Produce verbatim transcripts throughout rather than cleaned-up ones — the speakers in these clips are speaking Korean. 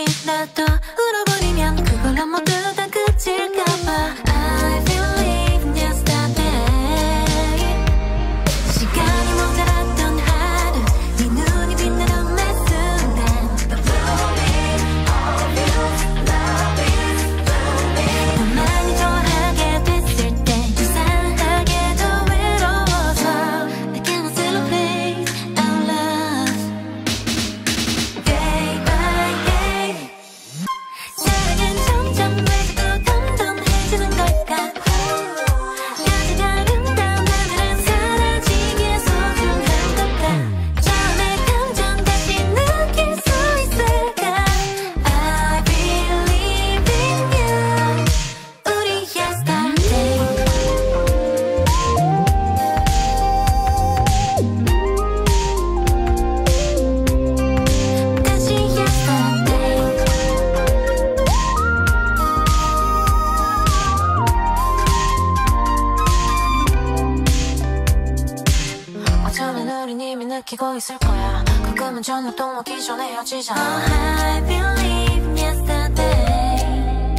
혹시라도 울어버리면 그걸로 모두 다 그칠까봐 I believe yesterday 시간이 모자랐던 하루 네 눈이 빛나던 매 순간 The feeling of you, love is feeling 더 많이 좋아하게 됐을 때 이상하게도 외로워서 I cannot celebrate our love Day by day 사랑은 점점 외지고 덤덤해지는 걸까 가장 아름다운 하늘은 사라지기에 소중한 걸까 처음의 감정 다시 느낄 수 있을까 I believe in you 우리 yesterday 다시 yesterday 어쩌면 우린 이미 느끼고 있을 거야 가끔은 저녁도 먹기 전에 헤어지잖아 Oh, I believe yesterday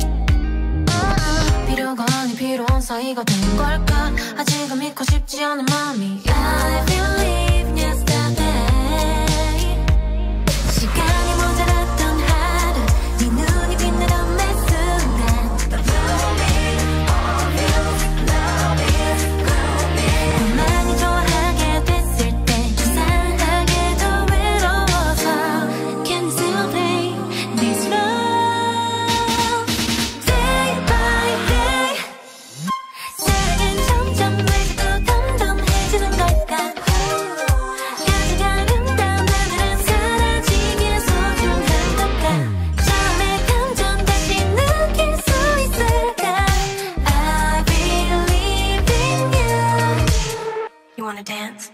비록 아니 필요한 사이가 되는 걸까 아직은 믿고 싶지 않은 마음이 I believe yesterday 시간이 모자랐던 하루 네 눈이 빛나던 매 순간 The feeling of you, love is feeling 더 많이 좋아하게 됐을 때 이상하게도 외로워서 Can you celebrate this love Day by day 사랑은 점점 외지고 덤덤해지는 걸까 가장 아름다운 하늘은 사라지기에 소중한 걸까 처음의 감정 다시 느낄 수 있을까 I believe in you You wanna dance?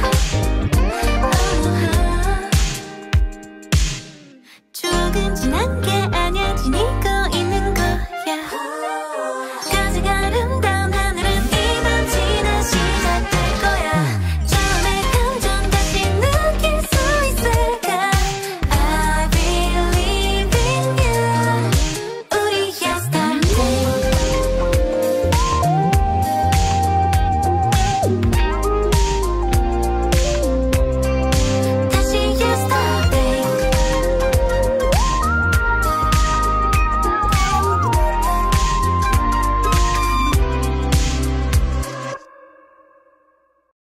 조금 지난